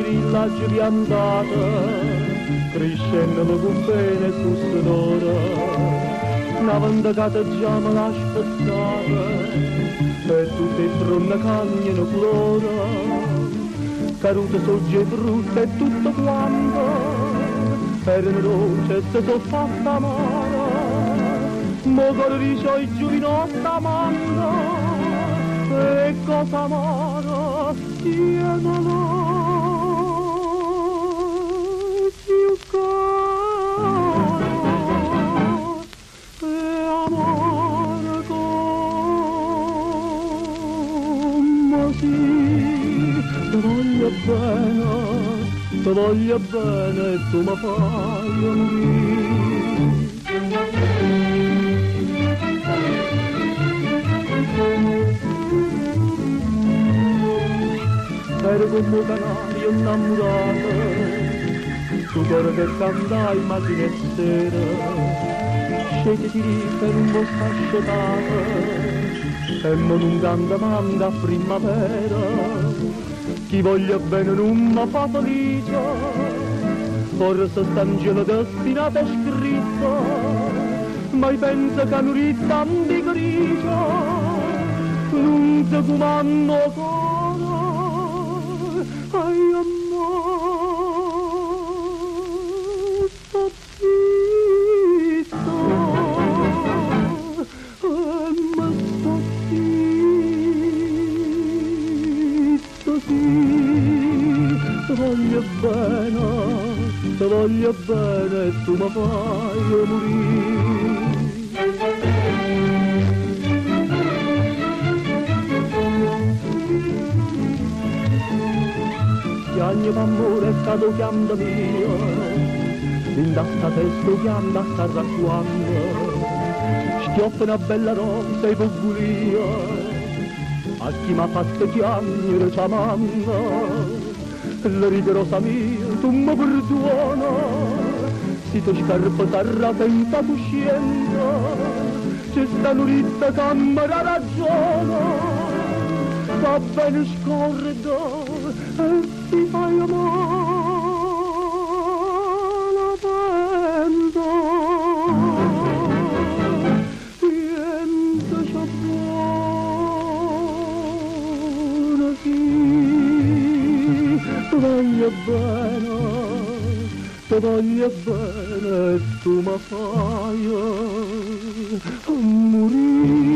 villaggi piantata, crescendo con bene su sonora, una vendicata già me l'ha aspettata, e tutte fronte cagnano flora, caduta sogge frutta e tutto quanto, erano dolce e se sono fatta amara, mo corricio i giovinotti amando, e cosa amara, chiedalo, più caro, e amore come sì, ti voglio bene e tu mi fai morire. Ero come un canario innamorato, tu cuore che cantai mattina e sera, scegli di per un po' scascetato, e mo non canta manca a primavera, chi voglia bene non mi fa felice, forse st'angelo destinato è scritto, ma penso che non ritanti grigia, non ti comando cuore, ai amore, sto zitto, ma sto zitto, sì, ti voglio bene e tu mi fai morire. Chiagno d'amore è stato chiamando mio, in da sta testa chiamando a sta racquando, schioppa una bella rosa e pugulio, a chi m'ha fatto chiamare chiamando, la rigrosa mia, tu mi perdona, si tu scarpa sarà senza coscienza, c'è sta nurita che mi ha ragione, va bene scorda e ti fai amare vento, niente c'è buono, sì, ti voglio bene e tu mi fai morire.